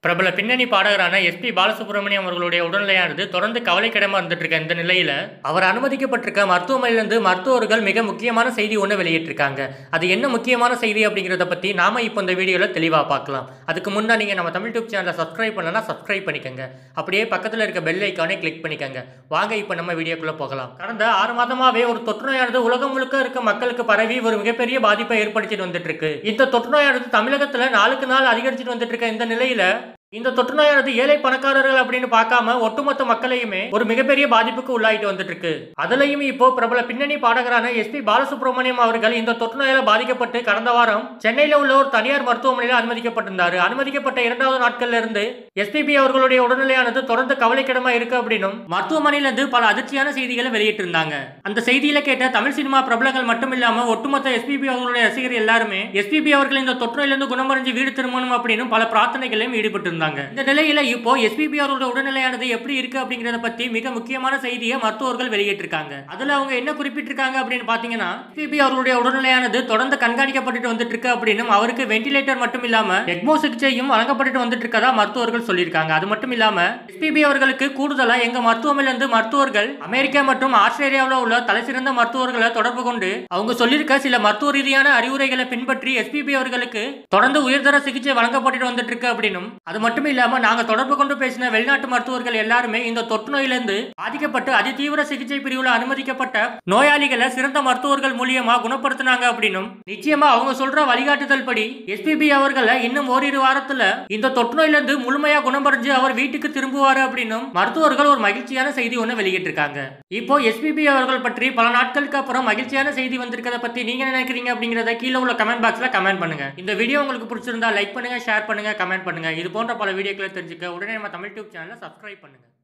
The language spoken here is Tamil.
பிரபல பின்னணி பாடகரான எஸ்பி பாலசுப்ரமணியம் அவர்களுடைய உடல்நிலையானது தொடர்ந்து கவலைக்கிடமா இருந்துட்டு இருக்க இந்த நிலையில அவர் அனுமதிக்கப்பட்டிருக்க மருத்துவமனையிலிருந்து மருத்துவர்கள் மிக முக்கியமான செய்தி ஒன்று வெளியிட்டிருக்காங்க. அது என்ன முக்கியமான செய்தி அப்படிங்கிறத பத்தி நாம இப்போ இந்த வீடியோல தெளிவா பார்க்கலாம். அதுக்கு முன்னாடி நீங்க நம்ம தமிழ் டியூப் சேனலை சப்ஸ்கிரைப் பண்ணலன்னா சப்ஸ்கிரைப் பண்ணிக்கங்க. அப்படியே பக்கத்தில் இருக்க பெல் ஐக்கானை கிளிக் பண்ணிக்கங்க. வாங்க இப்போ நம்ம வீடியோக்குள்ள போகலாம். கடந்த 6 மாதமாவே ஒரு தொற்று நோயானது உலகம் முழுக்க இருக்க மக்களுக்கு பரவி ஒரு மிகப்பெரிய பாதிப்பை ஏற்படுத்திட்டு வந்துட்டு இருக்கு. இந்த தொற்று நோயானது தமிழகத்துல நாளுக்கு நாள் அதிகரிச்சுட்டு வந்துட்டு இருக்க இந்த நிலையில இந்த தொற்று நோயானது ஏழை பணக்காரர்கள் அப்படின்னு பார்க்காம ஒட்டுமொத்த மக்களையுமே ஒரு மிகப்பெரிய பாதிப்புக்கு உள்ளாயிட்டு வந்துட்டு இருக்கு. அதுலயும் இப்போ பிரபல பின்னணி பாடகரான எஸ்பி பாலசுப்ரமணியம் அவர்கள் இந்த தொற்று நோயால பாதிக்கப்பட்டு கடந்த வாரம் சென்னையில உள்ள ஒரு தனியார் மருத்துவமனையில் அனுமதிக்கப்பட்டிருந்தாரு. அனுமதிக்கப்பட்ட 2வது நாட்கள்ல இருந்து எஸ்பிபி அவர்களுடைய உடல்நிலையானது தொடர்ந்து கவலைக்கிடமா இருக்கு அப்படின்னும் மருத்துவமனையிலிருந்து பல அதிர்ச்சியான செய்திகளை வெளியிட்டிருந்தாங்க. அந்த செய்தியில கேட்ட தமிழ் சினிமா பிரபலங்கள் மட்டும் இல்லாம ஒட்டுமொத்த எஸ்பிபி அவர்களுடைய ரசிகர் எல்லாருமே எஸ்பிபி அவர்கள் இந்த தொற்று நோயிலிருந்து குணமடைஞ்சு வீடு திரும்பணும் அப்படின்னு பல பிரார்த்தனைகளையும் ஈடுபட்டு இந்த நிலையில இப்போ எஸ்பிபி அவர்களுடைய உடல்நிலையானது எப்படி இருக்கு அப்படிங்கறத பத்தி மிக முக்கியமான செய்தியை மருத்துவர்கள் வெளியிட்டிருக்காங்க. அதுல அவங்க என்ன குறிப்பிட்டிருக்காங்க அப்படின்னு பாத்தீங்கன்னா, எஸ்பிபி அவர்களுடைய உடல்நிலையானது தொடர்ந்து கண்காணிக்கப்பட்டு வந்துட்டு இருக்கு அப்படின்னும் அவருக்கு வென்டிலேட்டர் மட்டும் இல்லாம எக்மோ சிகிச்சையும் வழங்கப்பட்டு வந்துட்டு இருக்கதா மருத்துவர்கள் சொல்லியிருக்காங்க. அது மட்டும் இல்லாம எஸ்பிபி அவர்களுக்கு கூடுதலா எங்க மருத்துவமனையிலிருந்து மருத்துவர்கள் அமெரிக்கா மற்றும் ஆஸ்திரேலியாவில் உள்ள தலைசிறந்த மருத்துவர்களை தொடர்பு கொண்டு அவங்க சொல்லியிருக்க சில மருத்துவ ரீதியான அறிவுரைகளை பின்பற்றி எஸ்பிபி அவர்களுக்கு தொடர்ந்து உயர்தர சிகிச்சை வழங்கப்பட்டு வந்துட்டு இருக்கு அப்படின்னும் அது மட்டும் இல்லாம நாங்க தொடர்பு கொண்டு பேசின வெளிநாட்டு மருத்துவர்கள் எல்லாருமே இந்த தொற்று நோயிலிருந்து பாதிக்கப்பட்டு அதிதீவிர சிகிச்சை பிரிவுல அனுமதிக்கப்பட்ட நோயாளிகளை சிறந்த மருத்துவர்கள் மூலியமா குணப்படுத்தினாங்க அப்படின்னும் நிச்சயமா அவங்க சொல்ற வழிகாட்டுதல் படி எஸ்பிபி அவர்களை இன்னும் ஓரிரு வாரத்துல இந்த தொற்று நோயிலிருந்து முழுமையா குணமடைஞ்சு அவர் வீட்டுக்கு திரும்புவாரு அப்படின்னும் மருத்துவர்கள் ஒரு மகிழ்ச்சியான செய்தி ஒன்று வெளியிட்டிருக்காங்க. இப்போ எஸ்பிபி அவர்கள் பற்றி பல நாட்களுக்கு அப்புறம் மகிழ்ச்சியான செய்தி வந்திருக்கிறத பத்தி நீங்க நினைக்கிறீங்க அப்படிங்கறத கீழே உள்ள கமெண்ட் பாக்ஸ்ல கமெண்ட் பண்ணுங்க. இந்த வீடியோ உங்களுக்கு பிடிச்சிருந்தா லைக் பண்ணுங்க, ஷேர் பண்ணுங்க, கமெண்ட் பண்ணுங்க. இது போன்ற பல வீடியோக்களை தெரிஞ்சுக்க உடனே நம்ம தமிழ் டியூப் சேனலை சப்ஸ்கிரைப் பண்ணுங்க.